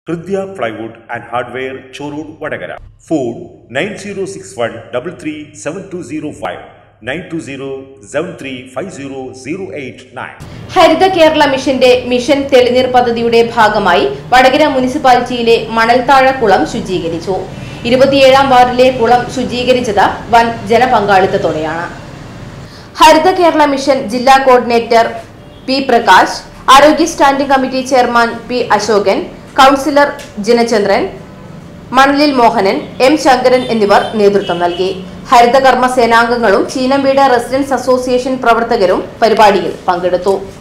Kridya Plywood and Hardware, Chorud, Vadagara. Phone 9061337205 920735008 ഹരിത കേരള മിഷന്റെ mission തെളിനീർ പദ്ധതിയുടെ ഭാഗമായി വടകര മുനിസിപ്പാലിറ്റിയിലെ മണൽത്താഴക്കുളം ശുചീകരിച്ചു. 27ാം വാർഡിലെ കുളം ശുചീകരിച്ചത് വൻ ജനപങ്കാളിത്തത്തോടെയാണ്. ഹരിത കേരള മിഷൻ ജില്ലാ കോർഡിനേറ്റർ പി പ്രകാശ്, ആരോഗ്യ standing committee chairman P Ashokan, councillor Jinachandran, Manalil Mohanan, M Sankaran എന്നിവർ നേതൃത്വം നൽകി. ഹരിതകർമ്മ സേനാംഗങ്ങളും ചീനംവീട് റെസിഡൻസ് അസോസിയേഷൻ പ്രവർത്തകരും പരിപാടിയിൽ പങ്കെടുത്തു.